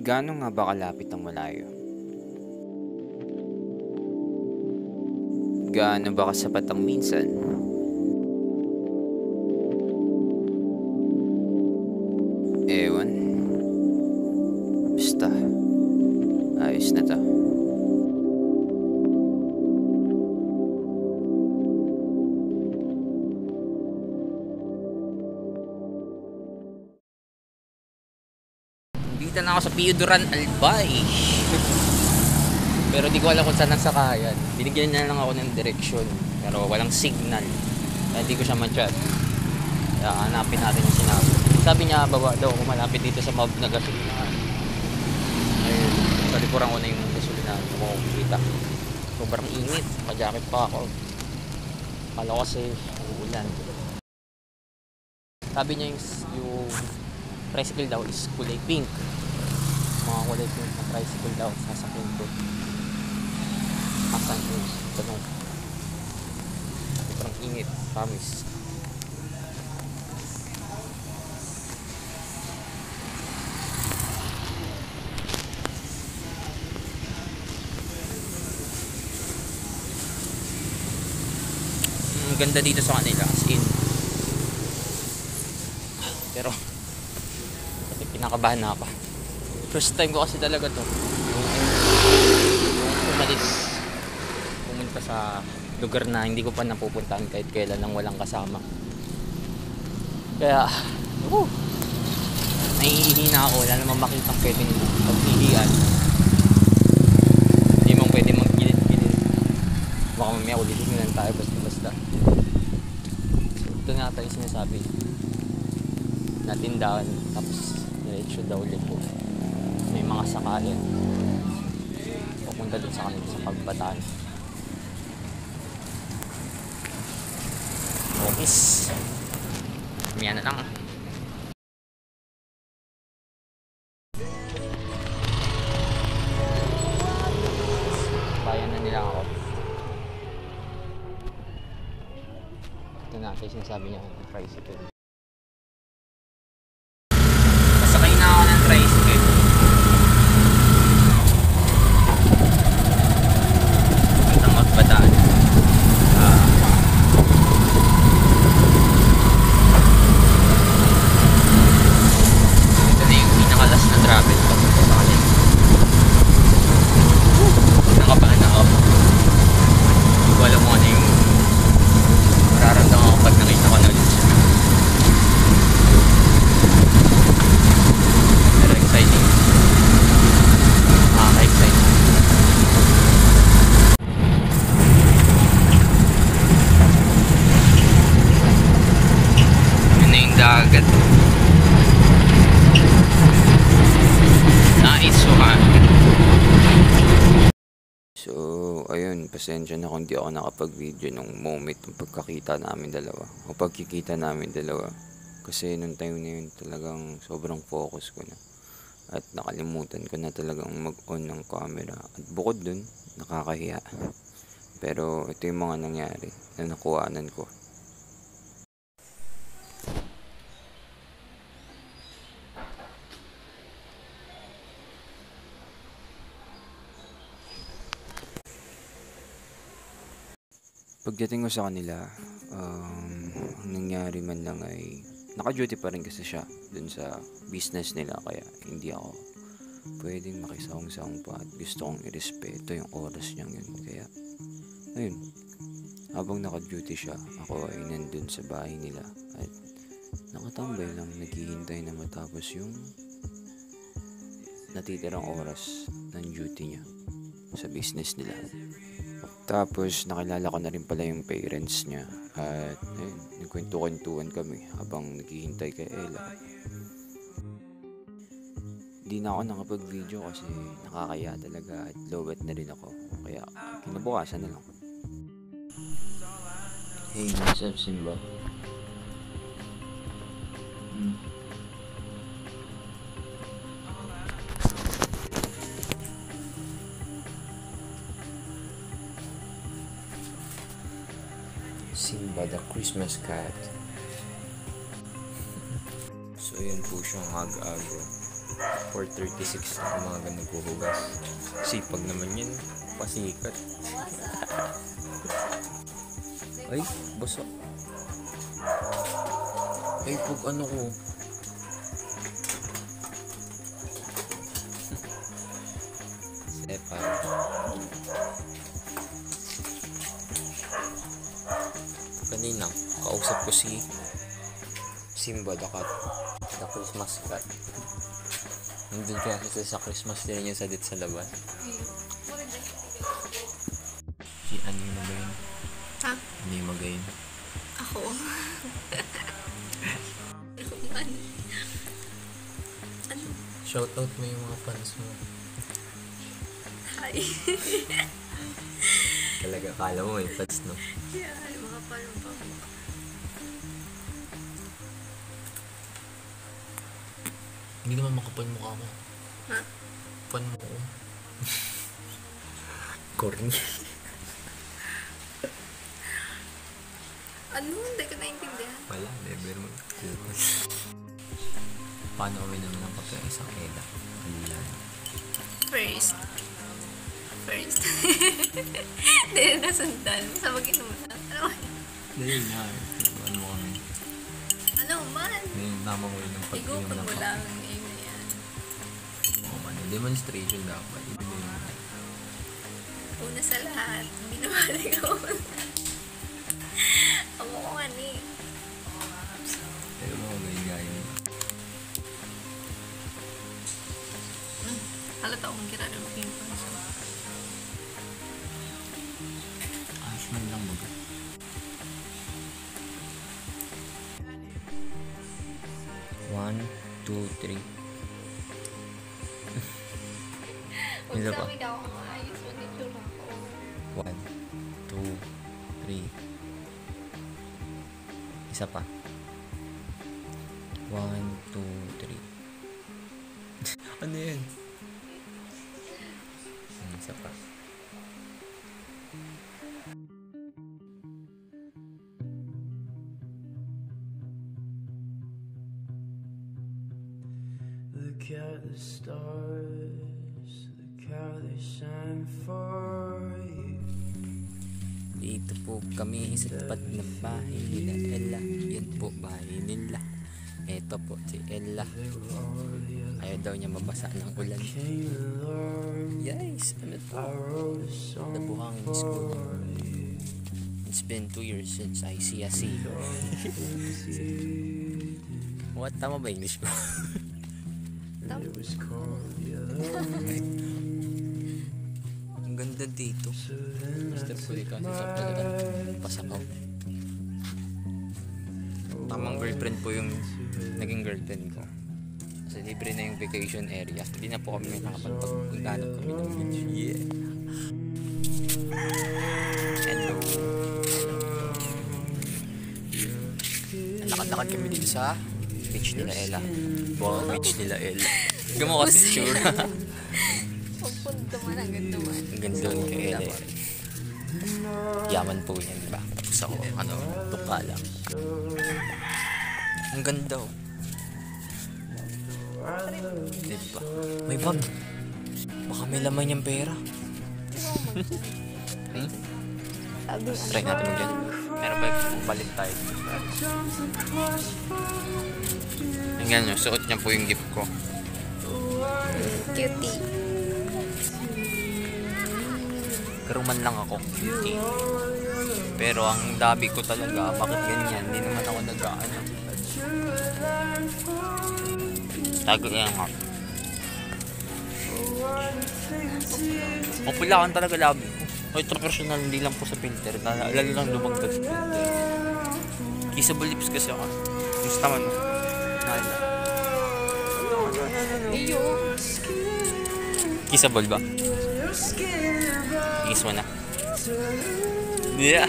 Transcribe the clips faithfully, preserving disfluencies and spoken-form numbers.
Gaano nga ba kalapit ang malayo? Gaano ba kasapat ang minsan? Ewan. Basta, ayos na to. Dito na ako sa Piuduran Albay. Pero di ko alam kung saan ang sakayan. Binigyan niya lang ako ng direksyon, pero walang signal. Kaya di ko siya ma-chat. Kaya hanapin natin yung sinabi. Sabi niya baba daw kung malapit dito sa Mab na gasolinahan. Ayun, sa likuran ko na yung gasolinahan. Kung ako kita. Sobrang init. Ma-jacket pa ako. Kala ko kasi uulan. Sabi niya yung, yung tricycle daw is kulay pink. Mga kulay pink na tricycle daw sasakyan ko. Asan yun? Tanong. Sobrang init. Promise. Ang ganda dito sa kanila. As in. Pero kasi kinakabahan na ako. First time ko kasi talaga to. Yung umalis. Pumunta sa lugar na hindi ko pa napupuntahan kahit kailan lang walang kasama. Kaya, uh, naiihina ako. Wala naman makitang pwedeng pagpilian. Hindi mong pwede mag-gilid-gilid. Baka mamaya ulitin lang tayo basta-basta. So, ito nga tayo sinasabi. Natindahan. Tapos, diretso daw ulit po. May mga sakayan. Pupunta dun sa kanila sa Pagbataan. Office. Maya na lang. Bayan na nila ako. Ito na ito yung sinasabi niya ng tricycle. Pasakay na ako ng tricycle. Puntang Pagbataan. Ah. Last na travel papunta sa kanila. Nakapahan na ako. Hindi ko alam mo ano yung mararamdaman ko pag nakita ko na ulit siya. Pero exciting. Nakaka-exciting. Yun na yung dagat. So, ayun, pasensya na kung di ako nakapag-video nung moment ng pagkakita namin dalawa o pagkikita namin dalawa, kasi nung time na yun talagang sobrang focus ko na at nakalimutan ko na talagang mag-on ng camera at bukod dun, nakakahiya. Pero ito yung mga nangyari na nakuhanan ko. Pagdating ko sa kanila, um, ang nangyari man lang ay naka-duty pa rin kasi siya dun sa business nila, kaya hindi ako pwedeng makisawang-sawang pa at gusto kong irespeto yung oras niyang yun. Kaya, ayun, habang naka-duty siya, ako ay nandun sa bahay nila at nakatambay lang, naghihintay na matapos yung natitirang oras ng duty niya sa business nila. Tapos nakilala ko na rin pala yung parents niya at ayun, nagkwento-kwentuhan kami habang naghihintay kay Ella. Di na ako nakapag-video kasi nakakaya talaga at lowbat na rin ako, kaya kinabukasan na lang. Hey, what's up, Simba? Hmm. Simba the Christmas cat. So yun po siyang aga-aga. four thirty-six na umaga naghuhugas. Sipag naman yun. Pasikat. Ay, basa. Ay, pag ano ko. Sepa. Kanina, kausap ko si Simba the Cat. The Christmas Cat. Nandun kaya kasi sa Christmas din niya sa dit sa labas. Si ano yung magayin? Ha? Ano yung magayin? Ako? Ano? Shoutout mo yung mga fans mo. Hi. Talaga, kala mo may fans, no? Yeah, yung mga palumpa mo. Hindi naman makapal mukha mo. Ha? Pan mo ko. Corny. Ano? Hindi ko naintindihan. Wala, never mo. Paano kami naman ang kape isang eda? Wala. First. First. Hindi na nasundan. Sabagin mo na. Ano? Dali na. Ano mo kami? Ano man? May namang ulit ng pag-inom Igupan ng mo kape. lang ang name na yan. Oo man, demonstration dapat. Ibigay mo. Una sa lahat, binabalik ako. Ako ko nga ni. Pero mga gaya-gaya. Hmm. Halata akong kirara ng pimples. Ayos man lang mag- One, two, three. Huwag Isa pa. sabi daw ako maayos. Huwag itsura ko. One, two, three. Isa pa. One, two, three. Ano yan? Hmm, isa pa. Look at the stars, look how they shine for you. Dito po kami sa tapat ng bahay nila Ella. Yan po bahay nila. Eto po si Ella. They were all the other Ayaw daw niya mabasa ng ulan. came along. Yes, ano to? I wrote a song Nabuhangin school. for you. It's been two years since I see a sea. What? Tama ba English ko? And it was called the other moon. Ang ganda dito. So then I Mister took Pulika my sa talagang pasakaw. Tamang girlfriend po yung naging girlfriend ko. Kasi libre na yung vacation area. Hindi na po kami nakapagpuntahan kami ng beach. Yeah. Hello. Lakad-lakad kami dito sa beach nila Ella. Wow, beach nila Ella. Gamo kasi sure. Pagpunta man ang ganda man. Ang ganda nun kay Ella. eh. Yaman po yan, di ba? Tapos ako, ano, tuka lang. Ang ganda oh. Di ba? May bag. Baka may laman yung pera. Hmm? Sabi Try natin mag-yan. Meron ba yung balik tayo? Tingnan nyo, suot niya po yung gift ko. cutie. Karuman lang ako, cutie. Pero ang dabi ko talaga, bakit ganyan? Hindi naman ako nag-ano. Tago yan nga. Mapulakan talaga labi ko. O ito personal, hindi lang po sa filter. Lalo lang lumagdag sa filter. Kissable lips kasi ako. Gusto naman. Nala. Iyo. Kissable ba? Kiss mo na. Yeah.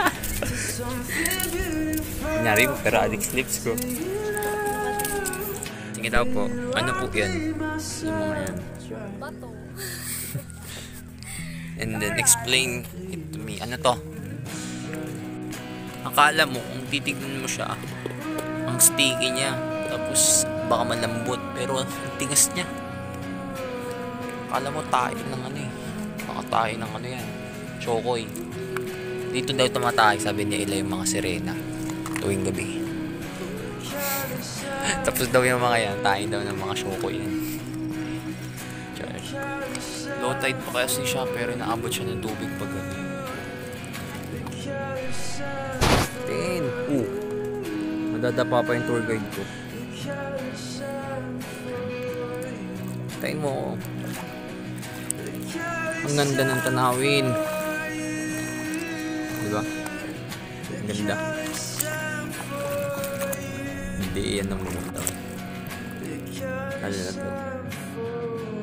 Kunyari mo, pero addict lips ko. Sige daw po. Ano po yan? Yung mga yan. Bato. And then explain it to me. Ano to? Akala mo, kung titignan mo siya, ang sticky niya. Tapos baka malambot, pero ang tigas niya. Akala mo tayo ng ano eh. Baka tayo ng ano yan, chokoy. Dito daw tumatay, sabi ni Ila, yung mga sirena tuwing gabi. Tapos daw yung mga yan, tayo daw ng mga chokoy yan. Low tide pa kasi siya, pero naabot siya ng tubig pag gabi. Tingin. Uh, madadapa pa yung tour guide ko. Tingin mo. Ang ganda ng tanawin. Diba? Ang ganda. Hindi yan ang mga tao. Ano na to?